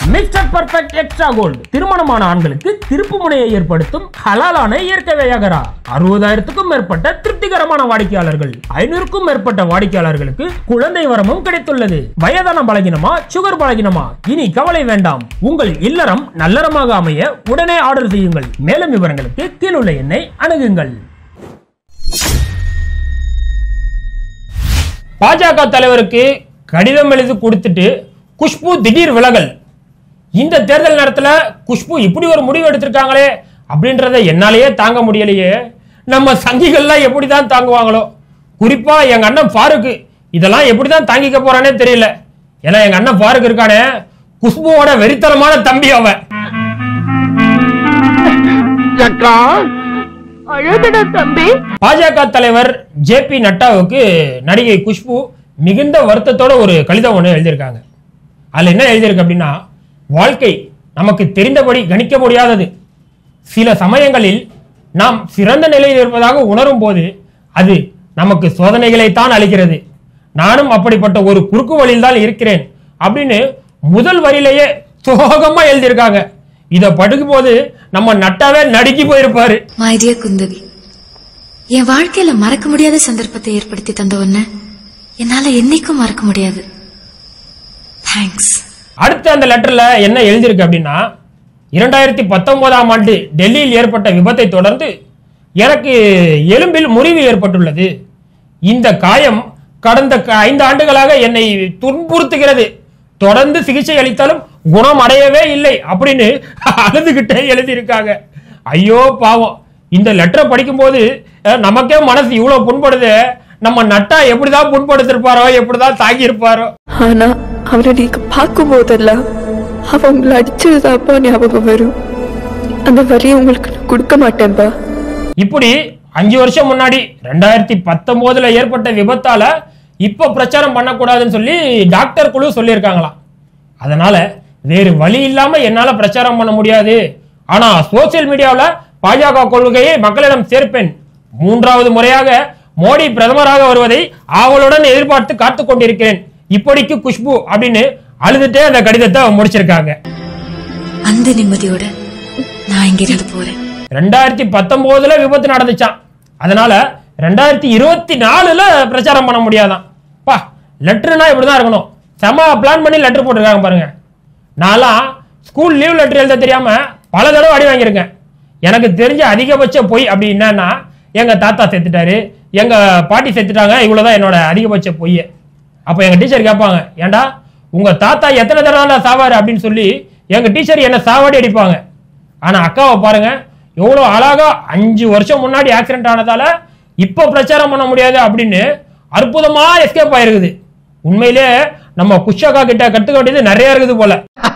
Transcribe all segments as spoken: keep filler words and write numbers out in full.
Mister perfect extra gold திருமணமான ஆண்களுக்கு திருப்பு முனையை ஏற்படுத்தும் ஹலாலான இயற்கை வியாகரா. அறுபதாயிரத்துக்கும் மேற்பட்ட திருப்திகரமான வாடிக்கையாளர்கள், ஐநூறுக்கும் மேற்பட்ட வாடிக்கையாளர்களுக்கு குழந்தை வரமும் கிடைத்துள்ளது. வயதான பலகினமா, சுகர் பலகினமா, இனி கவலை வேண்டாம். உங்கள் இல்லறம் நல்லறமாக அமைய உடனே ஆர்டர் செய்யுங்கள். மேலும் விவரங்களுக்கு கீழுள்ள எண்ணை அணுகுங்கள். பாஜக தலைவருக்கு கடிதம் எழுதி கொடுத்துட்டு குஷ்பு திடீர் விலகல். இந்த தேர்தல் நேரத்தில் குஷ்பு இப்படி ஒரு முடிவு எடுத்திருக்காங்களே அப்படின்றத என்னாலேயே தாங்க முடியலையே. நம்ம சங்கிகள்லாம் எப்படிதான் தாங்குவாங்களோ. குறிப்பா எங்க அண்ணன் ஃபாருக்கு இதெல்லாம் எப்படிதான் தாங்கிக்க போறானே தெரியல. ஏன்னா எங்க அண்ணன் ஃபாருக்கு இருக்கானே, குஷ்புவோட வெறித்தனமான தம்பி அவன். பாஜக தலைவர் ஜே பி நட்டாவுக்கு நடிகை குஷ்பு மிகுந்த வருத்தத்தோட ஒரு கடிதம் ஒன்று எழுதியிருக்காங்க. அதுல என்ன எழுதியிருக்கு அப்படின்னா, வாழ்க்கை நமக்கு தெரிந்தபடி கணிக்க முடியாதது. சில சமயங்களில் நாம் சிறந்த நிலையில் இருப்பதாக உணரும் போது அது நமக்கு சோதனைகளைத்தான் அளிக்கிறது. நானும் அப்படிப்பட்ட ஒரு குறுக்கு வழியில் தான் இருக்கிறேன் அப்படின்னு முதல் வரியிலேயே சோகமா எழுதியிருக்காங்க. இத படிக்கும் போது நம்ம நட்டாவே நடுக்கி போயிருப்பாரு. மை டியர் குந்தவி, என் வாழ்க்கையில மறக்க முடியாத சந்தர்ப்பத்தை ஏற்படுத்தி தந்த ஒன்ன என்னால என்னைக்கும் மறக்க முடியாது. தேங்க்ஸ். அடுத்து அந்த லெட்டர்ல என்ன எழுதியிருக்கு அப்படின்னா, இரண்டாயிரத்தி பத்தொன்பதாம் ஆண்டு டெல்லியில் ஏற்பட்ட விபத்தை தொடர்ந்து எனக்கு எலும்பில் முறிவு ஏற்பட்டுள்ளது. இந்த காயம் கடந்த ஐந்து ஆண்டுகளாக என்னை துன்புறுத்துகிறது. தொடர்ந்து சிகிச்சை அளித்தாலும் குணம் அடையவே இல்லை அப்படின்னு அழுதுகிட்டே எழுதியிருக்காங்க. ஐயோ பாவம். இந்த லெட்டரை படிக்கும் போது நமக்கே மனசு இவ்வளவு புண்படுது. நம்ம நட்டா எப்படிதான் புண்படுத்திருப்பாரோ, எப்படிதான் தாங்கி இருப்பாரோ. ஆனா அவரை நீங்க பார்க்கும் போதெல்லாம் அவங்களை அடிச்சதுதாப்பா ஞாபகம் வரும். அந்த வரியை உங்களுக்கு நான் கொடுக்க மாட்டேன்பா. இப்படி அஞ்சு வருஷம் முன்னாடி ரெண்டாயிரத்தி பத்தொன்பதுல ஏற்பட்ட விபத்தால இப்ப பிரச்சாரம் பண்ணக்கூடாதுன்னு சொல்லி டாக்டர் குழு சொல்லியிருக்காங்களாம். அதனால வேறு வழி இல்லாம என்னால பிரச்சாரம் பண்ண முடியாது. ஆனா சோசியல் மீடியாவில் பாஜக கொள்கையை மக்களிடம் சேர்ப்பேன். மூன்றாவது முறையாக மோடி பிரதமராக வருவதை ஆவலுடன் எதிர்பார்த்து காத்து கொண்டிருக்கிறேன். இப்படிக்கு குஷ்பு அப்படின்னு அழுதுட்டே அந்த கடிதத்தை முடிச்சிருக்காங்க. அந்த நிம்மதியோட நான் இங்கிருந்து போறேன். ரெண்டாயிரத்தி பத்தொன்பதுல விபத்து நடந்துச்சான். அதனால ரெண்டாயிரத்தி இருபத்தி நாலுல பிரச்சாரம் பண்ண முடியாதான். பா, லெட்டர்னா இப்படிதான் இருக்கணும். செம பிளான் பண்ணி லெட்டர் போட்டிருக்காங்க பாருங்க. நான்லாம் ஸ்கூல் லீவ் லெட்டர் எழுத தெரியாம பல தடவை அடி வாங்கியிருக்கேன். எனக்கு தெரிஞ்ச அதிகபட்ச பொய் அப்படி என்னன்னா, எங்க தாத்தா செத்துட்டாரு, எங்க பாட்டி செத்துட்டாங்க, இவ்வளவுதான் என்னோட அதிகபட்ச பொய். அப்ப எங்க டீச்சர் கேட்பாங்க, ஏண்டா உங்க தாத்தா எத்தனை தடவை சாவாரு அப்படின்னு சொல்லி எங்க டீச்சர் என்ன சாவாடி அடிப்பாங்க. ஆனா அக்காவை பாருங்க, எவ்வளவு அழகா அஞ்சு வருஷம் முன்னாடி ஆக்சிடென்ட் ஆனதால இப்ப பிரச்சாரம் பண்ண முடியாது அப்படின்னு அற்புதமா எஸ்கேப் ஆயிருக்குது. உண்மையிலே நம்ம குஷாக்கா கிட்ட கத்துக்க வேண்டியது நிறைய இருக்குது போல.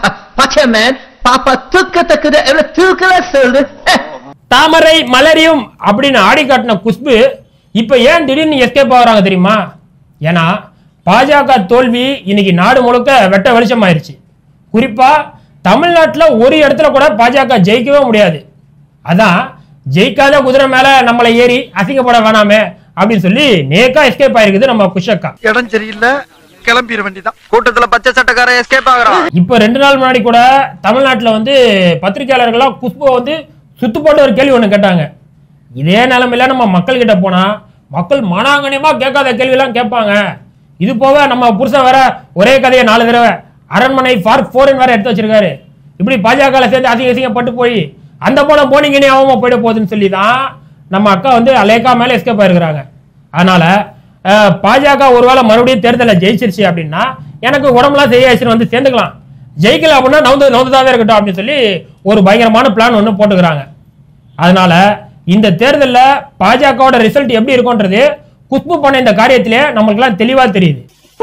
தாமரை மலரியும் அப்படின்னு ஆடி காட்டின குஷ்பு இப்ப ஏன் திடீர்னு எஸ்கேப் ஆகுறாங்க தெரியுமா? ஏன்னா பாஜக தோல்வி இன்னைக்கு நாடு முழுக்க வெட்ட வெளிச்சம் ஆயிருச்சு. குறிப்பா தமிழ்நாட்டில் ஒரு இடத்துல கூட பாஜக ஜெயிக்கவே முடியாது. அதான் ஜெயிக்காத குதிரை மேல நம்மளை ஏறி அசிங்கப்பட வேணாமே அப்படின்னு சொல்லி நேக்கா எஸ்கேப் ஆயிருக்குது நம்ம குஷக்கா. இடம் சரியில்லை, கிளம்பிட வேண்டியதான். கூட்டத்துல பச்சை சட்டக்கார எஸ்கேப் ஆகுறான். இப்ப ரெண்டு நாள் முன்னாடி கூட தமிழ்நாட்டில் வந்து பத்திரிகையாளர்கள்லாம் குஷ்புவை வந்து சுத்து போட்டு ஒரு கேள்வி ஒண்ணு கேட்டாங்க. இதே நிலைமையில நம்ம மக்கள் கிட்ட போனா மக்கள் மனாங்கனியமா கேட்காத கேள்வி எல்லாம் கேட்பாங்க. இது போக நம்ம புருஷன் வேற ஒரே கதையை நாலு தடவை அரண்மனை பார்க் போரின் வேற எடுத்து வச்சிருக்காரு. இப்படி பாஜக சேர்ந்து அதிக அதிகப்பட்டு போய் அந்த போன போனீங்கன்னே ஆகாம போயிட போகுதுன்னு சொல்லி தான் நம்ம அக்கா வந்து அலேக்கா மேல எஸ்கேப் ஆயிருக்கிறாங்க. அதனால பாஜக ஒருவேளை மறுபடியும் தேர்தலை ஜெயிச்சிருச்சு அப்படின்னா எனக்கு உடம்புலாம் சரியாச்சுன்னு வந்து சேர்ந்துக்கலாம். ஜெயிக்கல அப்படின்னா நவுந்து நவுந்துதாவே இருக்கட்டும் அப்படின்னு சொல்லி ஒரு பயங்கரமான பிளான் ஒன்று போட்டுக்கிறாங்க. அதனால இந்த தேர்தலில் பாஜகவோட ரிசல்ட் எப்படி இருக்கும்ன்றது குஷ்பு பண்ண இந்த காரியத்திலே நமக்கு எல்லாம் தெளிவா தெரியுது.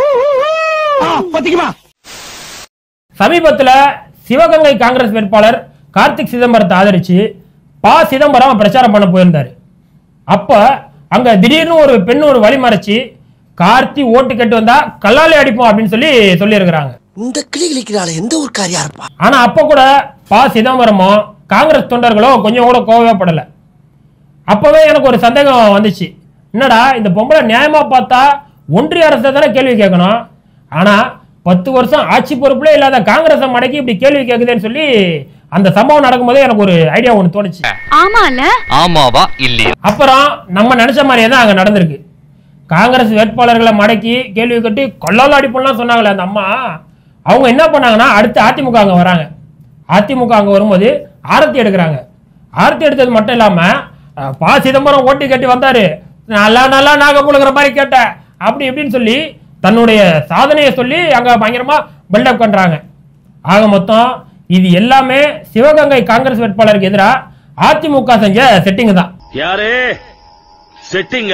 சமீபத்தில் சிவகங்கை காங்கிரஸ் வேட்பாளர் கார்த்திக் சிதம்பரத்தை ஆதரிச்சு பா சிதம்பரம் பிரச்சாரம் பண்ண போயிருந்தாரு. அப்ப அங்க திடீர்னு ஒரு பெண் ஒரு வழி மறைச்சு கார்த்தி ஓட்டு கேட்டு வந்தா கல்லாலே அடிப்போம் அப்படின்னு சொல்லி சொல்லி இருக்கிறாங்க. இந்த கிளிகளிக்கிறாள் எந்த ஒரு காரியா இருப்பா. ஆனா அப்ப கூட பா சிதம்பரமோ காங்கிரஸ் தொண்டர்களோ கொஞ்சம் கூட கோவப்படல. அப்பவே எனக்கு ஒரு சந்தேகம் வந்துச்சு. என்னடா இந்த பொம்பளை நியாயமா பார்த்தா ஒன்றிய அரசை தானே கேள்வி கேட்கணும். ஆனா பத்து வருஷம் ஆட்சி பொறுப்புல இல்லாத காங்கிரஸ் மடக்கி இப்படி கேள்வி கேக்குதுன்னு சொல்லி அந்த சம்பவம் நடக்கும்போதே எனக்கு ஒரு ஐடியா ஒன்று தோணுச்சு. ஆமால ஆமாவா இல்லையா? அப்புறம் நம்ம நினைச்ச மாதிரியே தான் அங்க நடந்திருக்கு. காங்கிரஸ் வேட்பாளர்களை மடக்கி கேள்வி கட்டி கொள்ளால அடிப்பெல்லாம் சொன்னாங்களே அந்த அம்மா, அவங்க என்ன பண்ணாங்கன்னா அடுத்து அதிமுக அங்க வராங்க. அதிமுக அங்க வரும்போது ஆரத்தி எடுக்கிறாங்க. ஆரத்தி எடுத்தது மட்டும் இல்லாம பா சிதம்பரம் ஓட்டி கட்டி வந்தாரு, நல்லா நல்லா நாக புழுகிற மாதிரி கேட்ட அப்படி இப்படின்னு சொல்லி தன்னுடைய சாதனையை சொல்லி அங்க பயங்கரமா பில்டப் பண்றாங்க. ஆக மொத்தம் இது எல்லாமே சிவகங்கை காங்கிரஸ் வேட்பாளருக்கு எதிராக அதிமுக செஞ்ச செட்டிங் தான். யாரே செட்டிங்க?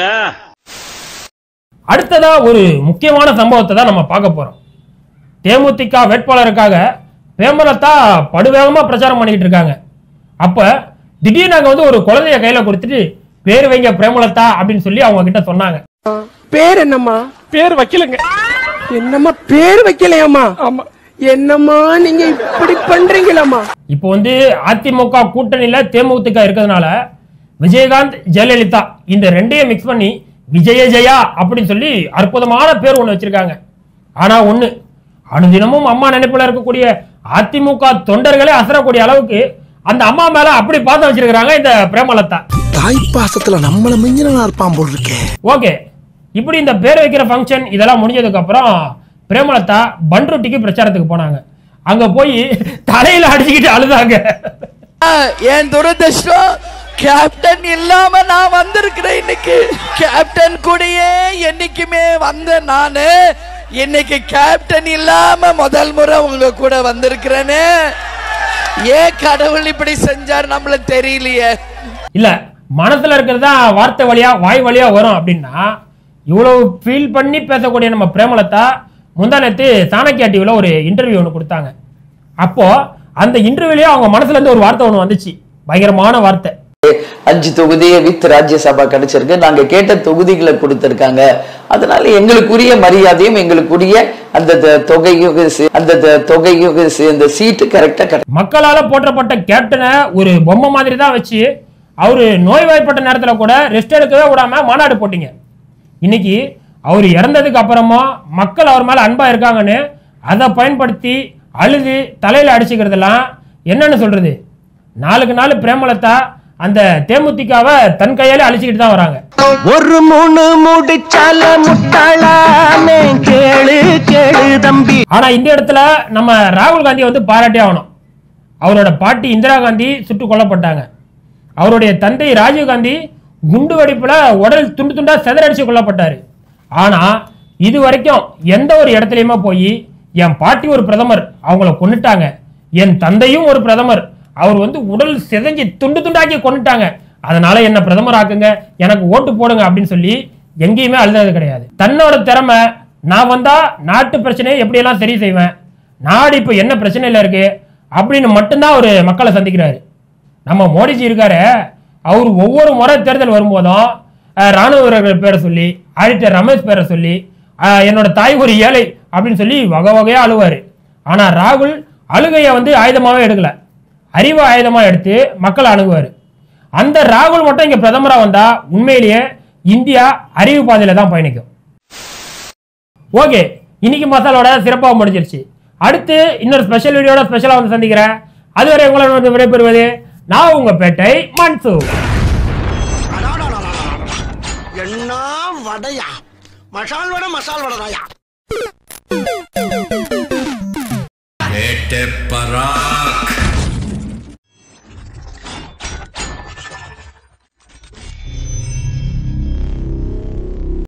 அடுத்ததா ஒரு முக்கியமான சம்பவத்தை தான் நம்ம பார்க்க போறோம். தேமுதிக வேட்பாளருக்காக பிரேமலதா படுவேகமா பிரச்சாரம் பண்ணிட்டு இருக்காங்க. அப்ப திடீர்னு அங்க வந்து ஒரு குழந்தைய கையில கொடுத்துட்டு பேர் வைங்க பிரேமலதா அப்படின்னு சொல்லி அவங்க கிட்ட சொன்னாங்க. பேர் என்னம்மா? பேர் வைக்கலங்க. என்னம்மா பேர் வைக்கலையாமா? ஆமா. என்னம்மா நீங்க இப்படி பண்றீங்களாமா? இப்போ வந்து அதிமுக கூட்டணியில தேமுதிக இருக்கிறதுனால விஜயகாந்த் ஜெயலலிதா இந்த ரெண்டையும் மிக்ஸ் பண்ணி விஜய ஜெயா அப்படின்னு சொல்லி அற்புதமான பேர் ஒண்ணு வச்சிருக்காங்க. ஆனா ஒண்ணு, அனுதினமும் அம்மா நினைப்புல இருக்கக்கூடிய அதிமுக தொண்டர்களே அசரக்கூடிய அளவுக்கு அந்த அம்மா மேல அப்படி பார்த்து வச்சிருக்காங்க இந்த பிரேமலதா. தாய் பாசத்துல நம்மள மிஞ்சினா இருப்பான் போல் இருக்கே. ஓகே, இப்படி இந்த பேர் வைக்கிற ஃபங்க்ஷன் இதெல்லாம் முடிஞ்சதுக்கு அப்புறம் பிரேமலதா பண்ருட்டிக்கு பிரச்சாரத்துக்கு போனாங்க. அங்க போய் தலையில அடிச்சுக்கிட்டு அழுதாங்க. என் துரதிர்ஷ்டம் கேப்டன் இல்லாம நான் வந்திருக்கிறேன். இன்னைக்கு கேப்டன் கூடயே என்னைக்குமே வந்த நானு இன்னைக்கு கேப்டன் இல்லாம முதல் முறை உங்க கூட வந்திருக்கிறேன்னு ஏன் கடவுள் இப்படி செஞ்சார் நம்மள தெரியலையே. இல்ல, மனசுல இருக்கிறதா வார்த்தை வழியா வாய் வழியா வரும் அப்படின்னா இவ்வளவு ஃபீல் பண்ணி பேசக்கூடிய நம்ம பிரேமலதா முந்தானத்து சாணக்கியா டிவில ஒரு இன்டர்வியூ ஒன்று கொடுத்தாங்க. அப்போ அந்த இன்டர்வியூலயே அவங்க மனசுல இருந்து ஒரு வார்த்தை ஒன்று வந்துச்சு, பயங்கரமான வார்த்தை. அஞ்சு தொகுதியை வித் ராஜ்யசபா கிடைச்சிருக்கு, நாங்க கேட்ட தொகுதிகளை கொடுத்திருக்காங்க, அதனால எங்களுக்குரிய மரியாதையும் எங்களுக்குரிய அந்த தொகையும் அந்த தொகையும் இந்த சீட்டு கரெக்டா கிடை மக்களால போற்றப்பட்ட கேப்டனை ஒரு பொம்மை மாதிரி தான் வச்சு அவரு நோய்வாய்ப்பட்ட நேரத்துல கூட ரெஸ்ட் எடுக்கவே விடாம மாநாடு போட்டீங்க. இன்னைக்கு அவர் இறந்ததுக்கு அப்புறமா மக்கள் அவர் மேல அன்பா இருக்காங்கன்னு அதை பயன்படுத்தி அழுது தலையில அடிச்சுக்கிறதெல்லாம் என்னன்னு சொல்றது? நாளுக்கு நாள் பிரேமலதா அந்த தேமுதிகவை தன் கையாலே அழிச்சுக்கிட்டு தான் வராங்க. ஒரு மூணு முடிச்சால முட்டாளாமே கேளு கேளு தம்பி. ஆனா இந்த இடத்துல நம்ம ராகுல் காந்தி வந்து பாராட்டி ஆகணும். அவரோட பாட்டி இந்திரா காந்தி சுட்டு கொல்லப்பட்டாங்க. அவருடைய தந்தை ராஜீவ் காந்தி குண்டு வெடிப்புல உடல் துண்டு துண்டா செதறடிச்சு கொல்லப்பட்டாரு. ஆனா இது வரைக்கும் எந்த ஒரு இடத்துலயுமே போய் என் பாட்டி ஒரு பிரதமர் அவங்கள கொன்னுட்டாங்க, என் தந்தையும் ஒரு பிரதமர் அவர் வந்து உடல் செதஞ்சி துண்டு துண்டாக்கி கொண்டுட்டாங்க, அதனால என்ன பிரதமர் ஆக்குங்க, எனக்கு ஓட்டு போடுங்க அப்படின்னு சொல்லி எங்கேயுமே அழுதது கிடையாது. தன்னோட திறமை, நான் வந்தா நாட்டு பிரச்சனையை எப்படியெல்லாம் சரி செய்வேன், நாடு இப்ப என்ன பிரச்சனையில இருக்கு அப்படின்னு மட்டும்தான் ஒரு மக்களை சந்திக்கிறாரு. நம்ம மோடிஜி இருக்காரு, அவர் ஒவ்வொரு முறை தேர்தல் வரும்போதும் ராணுவ வீரர்கள் பேரை சொல்லி, ஆடிட்டர் ரமேஷ் பேரை சொல்லி, என்னோட தாய் ஒரு ஏழை அப்படின்னு சொல்லி வகை வகையா அழுவாரு. ஆனா ராகுல் அழுகையை வந்து ஆயுதமாவே எடுக்கல, அறிவு ஆயுதமா எடுத்து மக்களை அணுகுவாரு. அந்த ராகுல் மட்டும் இங்க பிரதமரா வந்தா உண்மையிலேயே இந்தியா அறிவு பாதையில தான் பயணிக்கும். ஓகே, இன்னைக்கு மசாலோட சிறப்பாக முடிஞ்சிருச்சு. அடுத்து இன்னொரு ஸ்பெஷல் வீடியோட ஸ்பெஷலா வந்து சந்திக்கிறேன். அதுவரை உங்களை வந்து விடைபெறுவது நான் உங்க பேட்டை மன்சூர். என்ன வடையா? மசால் வடை மசால் வடையா? பேட்டை பராக்.